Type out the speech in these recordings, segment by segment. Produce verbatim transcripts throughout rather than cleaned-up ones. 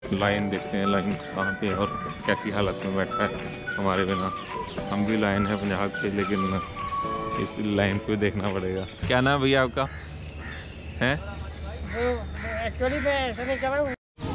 Line देखते हैं, line कहाँ पे और कैसी हालत में बैठा है हमारे बिना। हम भी लाइन है पंजाब के, लेकिन इस लाइन को देखना पड़ेगा। क्या नाम भैया आपका है? एक्चुअली मैं ऐसा नहीं कर रहा हूँ।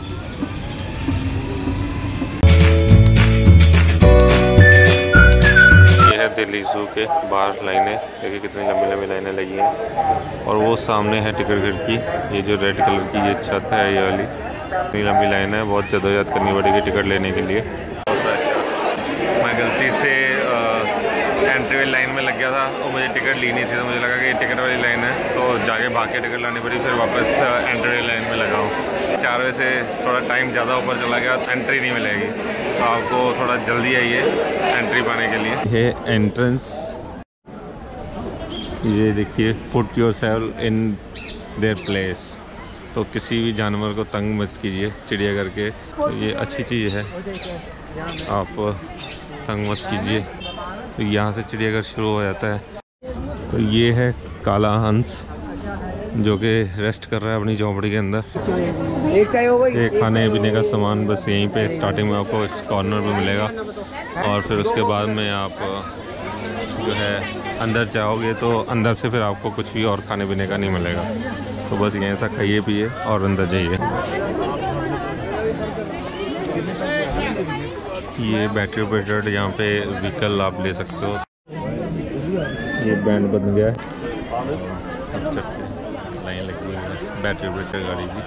ये है दिल्ली जू के बाहर लाइनें, देखिए कितनी लंबी लंबी लाइनें लगी हैं। और वो सामने है टिकट घर की, ये जो रेड कलर की ये छत है, ये वाली इतनी लंबी लाइन है, बहुत जद्दोजहद करनी पड़ेगी टिकट लेने के लिए। मैं गलती से एंट्री लाइन में लग गया था और मुझे टिकट ली नहीं थी, तो मुझे लगा कि ये टिकट वाली लाइन है, तो जाके भाग के टिकट लानी पड़ी, फिर वापस एंट्री लाइन में लगा हूँ। चार बजे से थोड़ा टाइम ज़्यादा ऊपर चला गया, तो एंट्री नहीं मिलेगी, तो आपको थोड़ा जल्दी आइए एंट्री पाने के लिए। ये एंट्रेंस, ये देखिए, put yourself in their place. तो किसी भी जानवर को तंग मत कीजिए चिड़ियाघर के, तो ये अच्छी चीज़ है, आप तंग मत कीजिए। तो यहाँ से चिड़ियाघर शुरू हो जाता है। तो ये है काला हंस जो कि रेस्ट कर रहा है अपनी झोंपड़ी के अंदर। एक चाय हो गई, एक खाने पीने का सामान बस यहीं पे स्टार्टिंग में आपको इस कॉर्नर पे मिलेगा, और फिर उसके बाद में आप जो है अंदर जाओगे तो अंदर से फिर आपको कुछ भी और खाने पीने का नहीं मिलेगा। तो बस यहीं ऐसा खाइए पिए और अंदर जाइए। ये बैटरी ऑपरेटेड यहाँ पे व्हीकल आप ले सकते हो। ये बैंड बन गया है, अब चलते हैं, लाइन लगी हुई है बैटरी ऑपरेटेड गाड़ी की।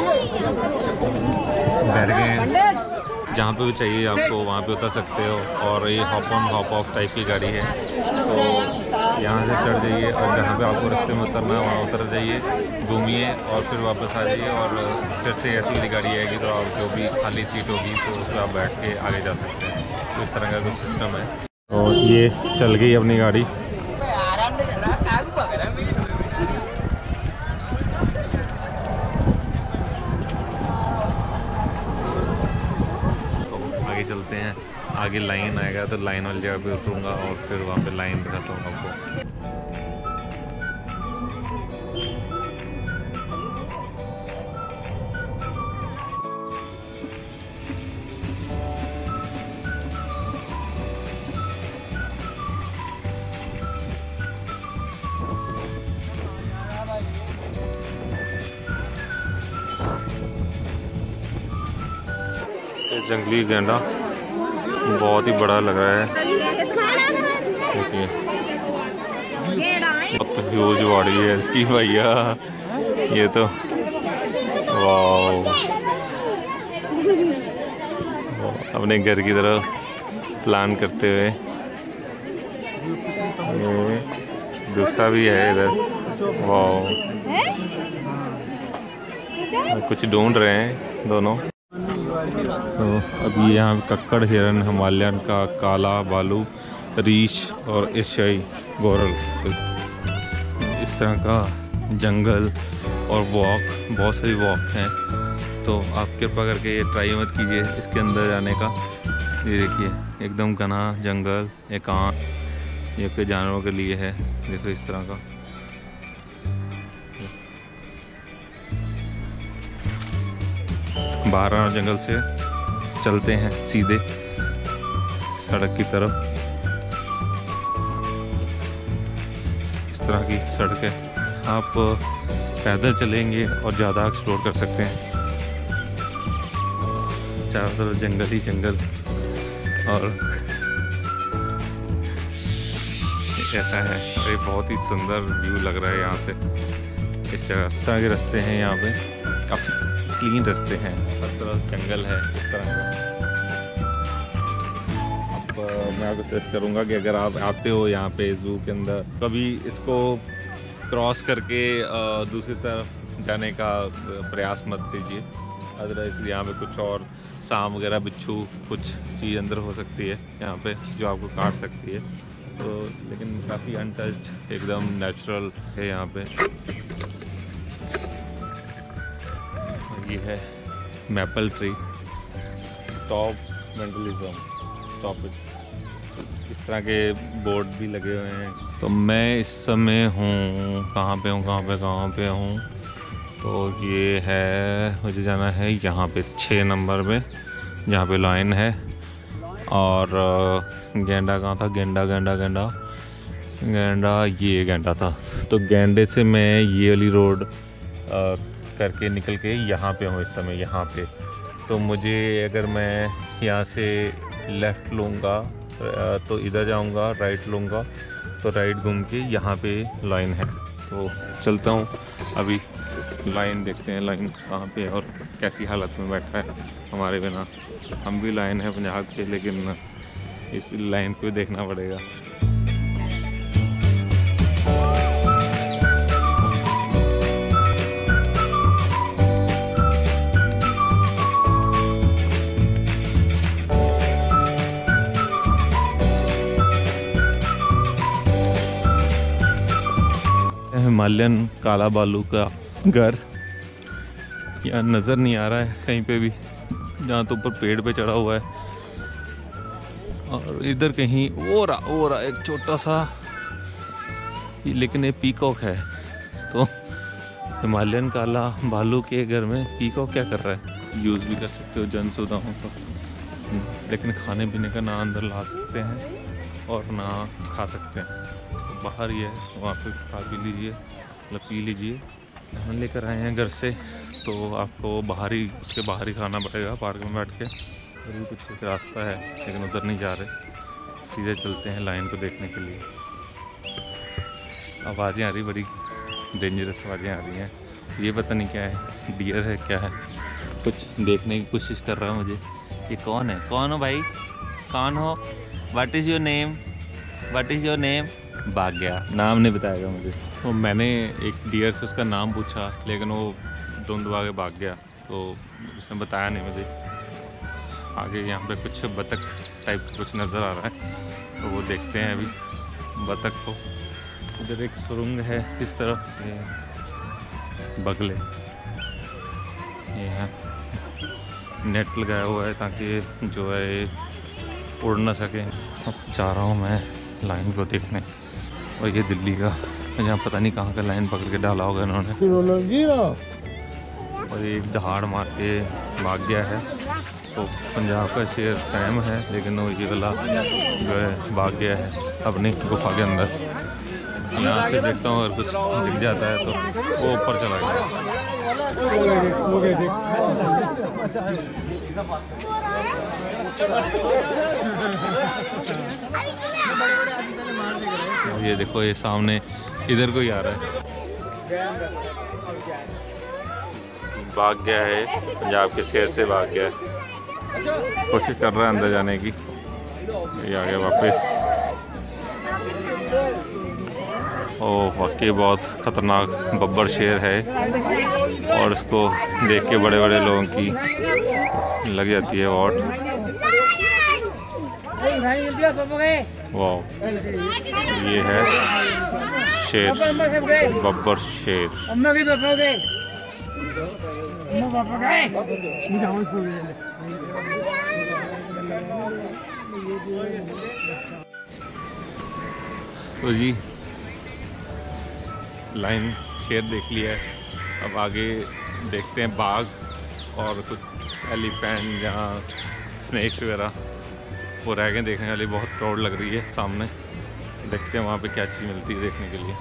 बैठ गए हैं, जहाँ पे भी चाहिए आपको वहाँ पे उतर सकते हो। और ये hop on hop off type की गाड़ी है, तो यहाँ से चढ़ जाइए और जहाँ पे आपको रास्ते में उतरना है वहाँ उतर जाइए, घूमिए और फिर वापस आ जाइए। और फिर से ऐसी वाली गाड़ी आएगी तो आप जो भी खाली सीट होगी तो उस पर आप बैठ के आगे जा सकते हैं। तो इस तरह का कुछ सिस्टम है। और ये चल गई अपनी गाड़ी। तो आगे चलते हैं, आगे लाइन आएगा तो लाइन वाली जगह पे उतरूँगा और फिर वहाँ पे लाइन दिखाता हूँ आपको। जंगली गैंडा बहुत ही बड़ा लग रहा है, देखिए बहुत ह्यूज बॉडी है इसकी भैया। ये तो वाह, अपने घर की तरफ प्लान करते हुए। ये दूसरा भी है इधर, वाह, कुछ ढूंढ रहे हैं दोनों। तो अभी यहाँ कक्कड़, हिरन, हिमालयन का काला बालू, रीछ और एशियाई गोरल, इस तरह का जंगल और वॉक, बहुत सारी वॉक हैं। तो आप कृपा करके ये ट्राई मत कीजिए इसके अंदर जाने का। ये देखिए एकदम घना जंगल, एकांत, ये कोई जानवरों के लिए है। देखो इस तरह का। बाहर आना, जंगल से चलते हैं सीधे सड़क की तरफ। इस तरह की सड़क है, आप पैदल चलेंगे और ज़्यादा एक्सप्लोर कर सकते हैं। चारों तरफ जंगल ही जंगल, और ऐसा है, ये बहुत ही सुंदर व्यू लग रहा है यहाँ से। इस जगह इस तरह के रास्ते हैं, यहाँ पे काफ़ी क्लीन रास्ते हैं, हर तरफ जंगल है इस तरह का। अब मैं आपको सजेस्ट करूँगा कि अगर आप आते हो यहाँ पे जू के अंदर, कभी इसको क्रॉस करके दूसरी तरफ जाने का प्रयास मत कीजिए। अदरवाइज यहाँ पे कुछ और सांप वगैरह, बिच्छू, कुछ चीज़ अंदर हो सकती है यहाँ पे जो आपको काट सकती है। तो लेकिन काफ़ी अनटच्ड, एकदम नेचुरल है यहाँ पे। ये है maple tree, stop vandalism, stop it, इस तरह के बोर्ड भी लगे हुए हैं। तो मैं इस समय हूँ कहाँ पे हूँ कहाँ पे कहाँ पे हूँ तो ये है, मुझे जाना है यहाँ पे छः नंबर में जहाँ पे लाइन है। और गेंडा कहाँ था? गेंडा गेंडा गेंडा गेंडा ये गेंडा था। तो गेंडे से मैं ये वाली रोड आ, करके निकल के यहाँ पे हूँ इस समय, यहाँ पे। तो मुझे अगर मैं यहाँ से लेफ़्ट लूँगा तो इधर जाऊँगा, राइट लूँगा तो राइट घूम के यहाँ पे लाइन है। तो चलता हूँ, अभी लाइन देखते हैं, लाइन कहाँ पे है और कैसी हालत में बैठा है हमारे बिना। हम भी लाइन है पंजाब के, लेकिन इस लाइन को देखना पड़ेगा। हिमालयन काला बालू का घर यहाँ नज़र नहीं आ रहा है कहीं पे भी, जहाँ तो ऊपर पेड़ पे चढ़ा हुआ है। और इधर कहीं वो रहा वो रहा एक छोटा सा, लेकिन ये पीकॉक है। तो हिमालयन काला भालू के घर में पीकॉक क्या कर रहा है? यूज़ भी कर सकते हो जन सुविधाओं का, लेकिन खाने पीने का ना अंदर ला सकते हैं और ना खा सकते हैं। तो बाहर ही है, वहाँ पे खा पी लीजिए, मतलब पी लीजिए। हम लेकर आए हैं घर से, तो आपको बाहर ही, उसके बाहर ही खाना पड़ेगा पार्क में बैठ के। अभी कुछ एक रास्ता है, लेकिन उधर नहीं जा रहे, सीधे चलते हैं लाइन को देखने के लिए। आवाज़ें आ रही, बड़ी डेंजरस आवाज़ें आ रही हैं। ये पता नहीं क्या है, डियर है क्या है, कुछ देखने की कोशिश कर रहा हूँ मुझे। ये कौन है? कौन हो भाई? कौन हो? What is your name? What is your name? भाग गया, नाम नहीं बताएगा मुझे। तो मैंने एक डियर से उसका नाम पूछा, लेकिन वो धुंधवा के भाग गया, तो उसने बताया नहीं मुझे। आगे यहाँ पे कुछ बतख टाइप कुछ नज़र आ रहा है, तो वो देखते हैं अभी बतख को। इधर एक सुरंग है इस तरफ, ये बगले, ये है नेट लगाया हुआ है ताकि जो है ये उड़ ना सके। अब जा रहा हूँ मैं लाइन को देखने, और ये दिल्ली का, यहाँ पता नहीं कहाँ का लाइन पकड़ के डाला होगा इन्होंने। और एक दहाड़ मार के भाग गया है। तो पंजाब का शेर कायम है, लेकिन वो ये वाला जो है भाग गया है अपनी गुफा के अंदर। यहाँ से देखता हूँ अगर कुछ दिख जाता है तो वो ऊपर चला गया। ये देखो, ये सामने इधर को ही आ रहा है, भाग गया है, पंजाब के शेर से भाग गया है। कोशिश कर रहा है अंदर जाने की, ये आ गया वापस। ओह वाकई बहुत ख़तरनाक बब्बर शेर है, और इसको देख के बड़े बड़े लोगों की लग जाती है वॉट। वाह, ये है शेर, बब्बर शेर। तो जी लाइन शेर देख लिया है, अब आगे देखते हैं बाघ और कुछ एलिफेंट, जहाँ स्नेक्स वगैरह वो रह गए देखने वाली। बहुत क्राउड लग रही है सामने, देखते हैं वहाँ पे क्या चीज़ मिलती है देखने के लिए।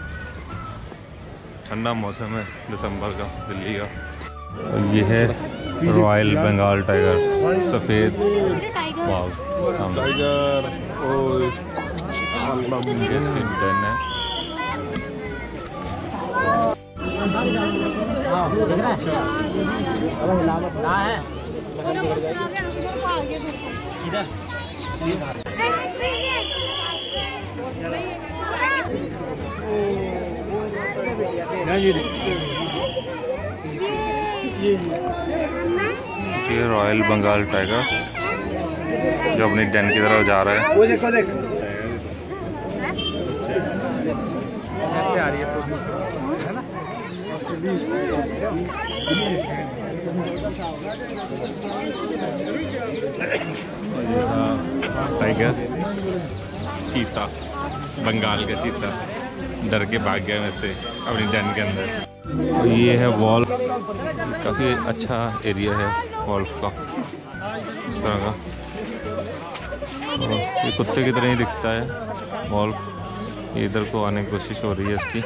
ठंडा मौसम है दिसंबर का दिल्ली का। और ये है रॉयल बंगाल टाइगर, सफ़ेद वाव टाइगर, इसकी डेन है। ये रॉयल बंगाल टाइगर जो अपनी डेन की तरफ जा रहा है। वो देखो देख आ रही है ना। टाइगर, चीता, बंगाल का चीता। डर के भाग गया मैं से अपनी डन के अंदर। और ये है वॉल, काफ़ी अच्छा एरिया है वॉल्फ का, इस तरह का। और ये कुत्ते की तरह ही दिखता है वॉल्फ। इधर को आने की कोशिश हो रही है इसकी।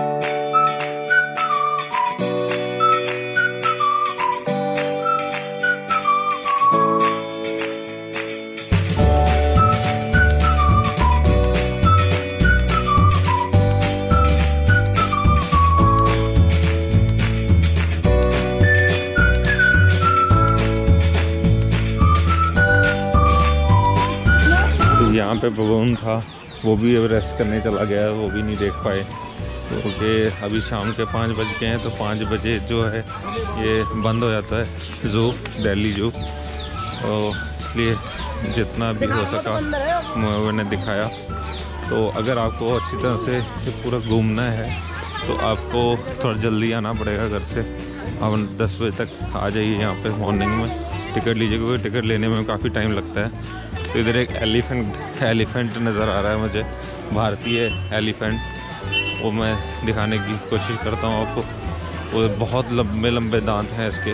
यहाँ पे बबून था, वो भी अब रेस्ट करने चला गया, वो भी नहीं देख पाए क्योंकि तो अभी शाम के पाँच बज गए हैं। तो पाँच बजे जो है ये बंद हो जाता है ज़ू, दिल्ली ज़ू। तो इसलिए जितना भी हो सका मैंने दिखाया। तो अगर आपको अच्छी तरह से पूरा घूमना है तो आपको थोड़ा जल्दी आना पड़ेगा घर से। आप दस बजे तक आ जाइए यहाँ पे मॉर्निंग में, टिकट लीजिए क्योंकि टिकट लेने में काफ़ी टाइम लगता है। तो इधर एक एलिफेंट एलिफेंट नज़र आ रहा है मुझे, भारतीय एलिफेंट। वो मैं दिखाने की कोशिश करता हूँ आपको। वो बहुत लंबे लंबे दांत हैं इसके।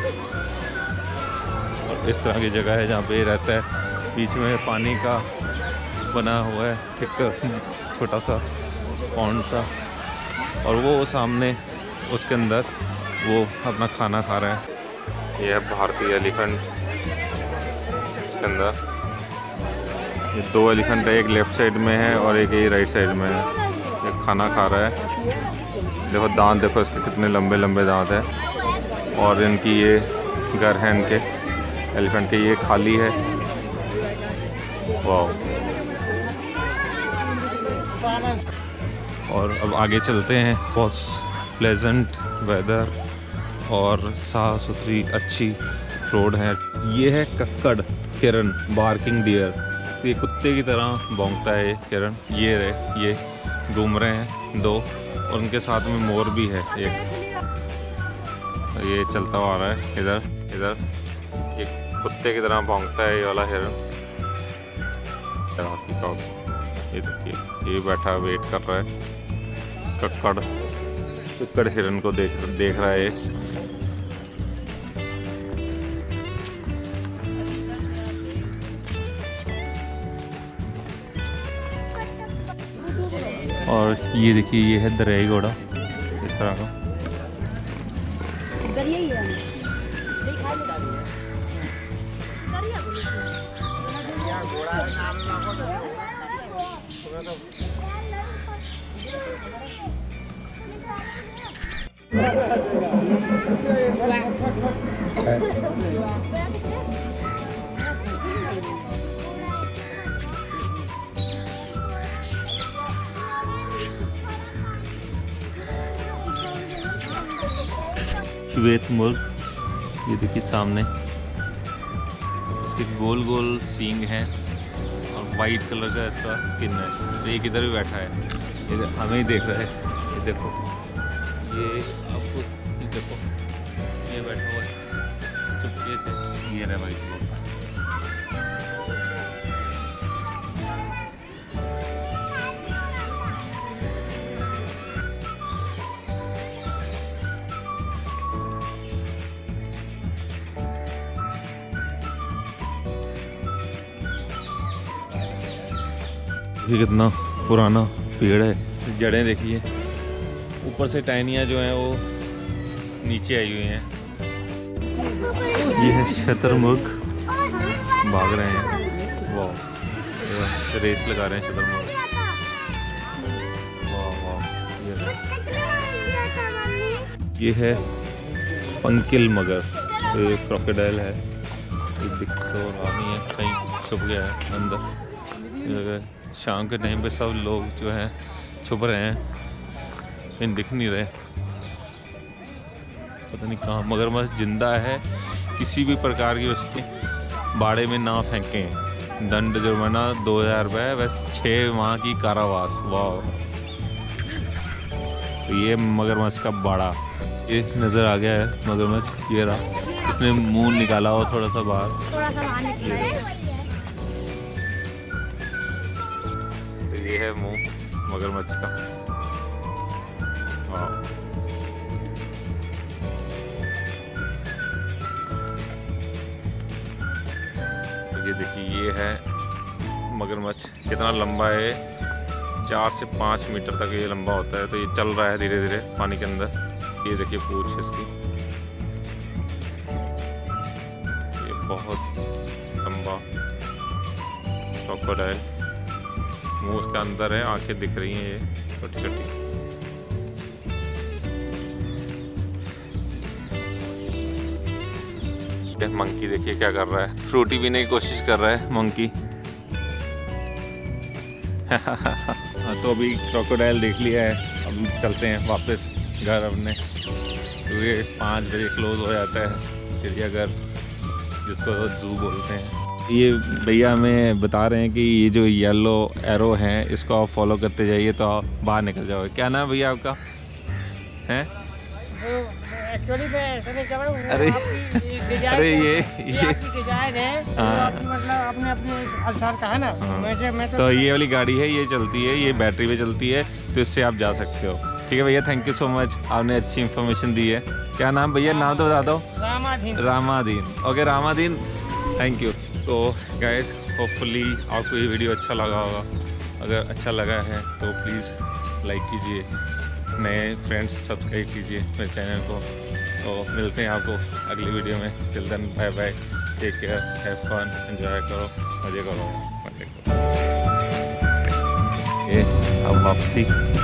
और इस तरह की जगह है जहाँ पे ये रहता है। बीच में पानी का बना हुआ है एक छोटा सा पॉन्ड सा, और वो सामने उसके अंदर वो अपना खाना खा रहा है। यह है भारतीय एलिफेंट। इसके अंदर ये दो एलिफेंट है, एक लेफ़्ट साइड में है और एक ये राइट साइड में है। ये खाना खा रहा है। देखो दांत देखो इसके कितने लंबे लंबे दांत हैं। और इनकी ये घर है इनके एलिफेंट के, ये खाली है। वाह। और अब आगे चलते हैं। बहुत प्लेजेंट वेदर और साफ़ सुथरी अच्छी रोड है। ये है कक्कड़ हिरन, बार्किंग डियर। ये कुत्ते की तरह भौंकता है ये हिरन। ये रहे, ये घूम रहे हैं दो, और उनके साथ में मोर भी है एक। ये चलता हुआ आ रहा है इधर इधर। ये कुत्ते की तरह भौंकता है ये वाला हिरन। ये देखिए, ये बैठा वेट कर रहा है। कक्कड़ कक्कड़ हिरन को देख देख रहा है ये। और ये देखिए, ये है दरियाई घोड़ा, इस तरह का। श्वेत मुर्ग, ये देखिए सामने, इसके गोल गोल सींग हैं और वाइट कलर का इसका स्किन है। तो ये किधर भी बैठा है, ये हमें ही देख रहा है। ये देखो, ये आपको ये देखो, ये बैठा हुआ है चुपके से। ये रहा वाइट मुर्ग। ये कितना पुराना पेड़ है। जड़ें देखिए, ऊपर से टहनियाँ जो हैं वो नीचे आई हुई हैं। ये है शतुरमुर्ग, भाग रहे हैं। वाह, रेस लगा रहे हैं शतुरमुर्ग। वाह वाह। ये ये है पंकिल मगर, ये क्रोकोडाइल है। ये दिख तो रहा नहीं है, कहीं छुप गया है अंदर। शाम के टाइम पे सब लोग जो हैं छुप रहे हैं, इन दिख नहीं रहे, पता नहीं कहाँ। मगरमच्छ जिंदा है। किसी भी प्रकार की वस्तु बाड़े में ना फेंकें। दंड जुर्माना दो हज़ार रुपये, बस छः माह की कारावास। वाह। तो ये मगरमच्छ का बाड़ा, ये नज़र आ गया है मगरमच्छ। ये रहा, इसने मुंह निकाला हो थोड़ा सा बाहर। ये है मुंह मगरमच्छ का। देखिए ये है मगरमच्छ, कितना लंबा है, चार से पाँच मीटर तक ये लंबा होता है। तो ये चल रहा है धीरे धीरे पानी के अंदर। ये देखिए पूंछ इसकी, ये बहुत लंबा क्रोकोडाइल। मुंह उसका अंदर है, आंखें दिख रही हैं ये छोटी छोटी। मंकी देखिए क्या कर रहा है, फ्रूटी पीने की कोशिश कर रहा है मंकी। तो अभी क्रोकोडाइल देख लिया है, अब चलते हैं वापस घर अपने, क्योंकि पाँच बजे क्लोज हो जाता है चिड़ियाघर, जिसको जू बोलते हैं। ये भैया हमें बता रहे हैं कि ये जो येलो एरो हैं इसको आप फॉलो करते जाइए तो आप बाहर निकल जाओगे। क्या नाम भैया आपका है? एक्चुअली मैं ऐसा नहीं कर रहा हूँ। अरे अरे ये ये डिजाइन है, हाँ। मतलब आपने अपने अनुसार कहा ना। हाँ। वैसे मैं तो, तो ये वाली गाड़ी है, ये चलती है, ये बैटरी पे चलती है, तो इससे आप जा सकते हो। ठीक है भैया, थैंक यू सो मच, आपने अच्छी इन्फॉर्मेशन दी है। क्या नाम भैया, नाम तो बता दो। Ramadhin. Ramadhin, okay Ramadhin, thank you. तो गाइस होपफुली आपको ये वीडियो अच्छा लगा होगा। अगर अच्छा लगा है तो प्लीज़ लाइक कीजिए, नए फ्रेंड्स सब्सक्राइब कीजिए मेरे चैनल को। तो मिलते हैं आपको अगली वीडियो में। Till then bye bye, take care, have fun, enjoy करो, मज़े करो, मज़े करो। ये अब वापसी।